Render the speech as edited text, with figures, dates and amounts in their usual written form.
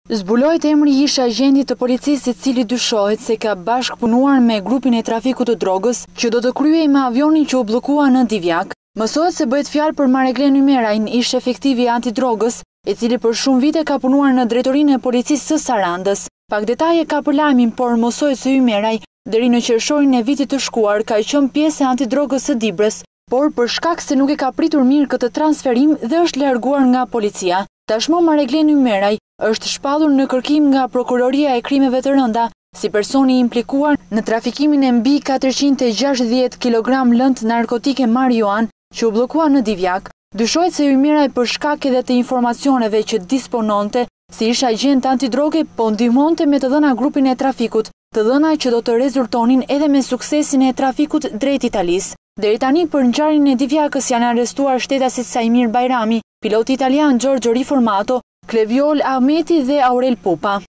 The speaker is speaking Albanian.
Zbulohet emri i ish agjenti të policisë i cili dyshohet se ka bashkëpunuar me grupin e trafikut të drogës që do të kryej me avionin që u bllokua në Divjak. Mësohet se bëhet fjalë për Mareglen Ymerajin, ish efektivi antidrogës, i cili për shumë vite ka punuar në drejtorinë e policisë së Sarandës. Pak detaje ka për lajmin, por mësohet se Ymeraj deri në qershorin e vitit të shkuar ka qenë pjesë e antidrogës së Dibrës, por për shkak se nuk e ka pritur mirë këtë transferim dhe është larguar nga policia. Tashmë Mareglen Ymeraj është shpallur në kërkim nga Prokuroria e Krimeve të Rënda si personi implikuar në trafikimin e mbi 460 kg lëndë narkotike marijuan që u bllokua në Divjak. Dyshohet se Ymeraj për shkak edhe të informacioneve që dispononte si ish agjent antidroge po ndihmonte me të dhëna grupin e trafikut, të dhëna që do të rezultonin edhe me suksesin e trafikut drejt Italisë. Deri tani për ngjarjen e Divjakës janë arrestuar shtetasit Sajmir Bajrami, piloti italian Giorgio Riformato, Cleviol Ahmeti dhe Aurel Pupa.